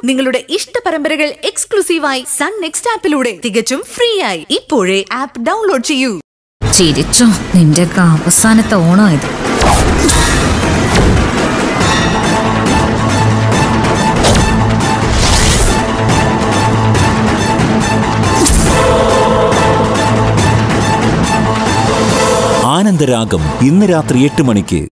നിങ്ങളുടെ ഇഷ്ട പരമ്പരകൾ എക്സ്ക്ലൂസീവായി സൺ നെക്സ്റ്റ് ആപ്പിലൂടെ തികച്ചും ഫ്രീ ആയി ഇപ്പോഴേ ആപ്പ് ഡൗൺലോഡ് ചെയ്യൂ. ചിരിച്ചോ, നിന്റെ അവസാനത്തെ ഓണമായത്. ആനന്ദരാഗം ഇന്ന് രാത്രി 8 മണിക്ക്.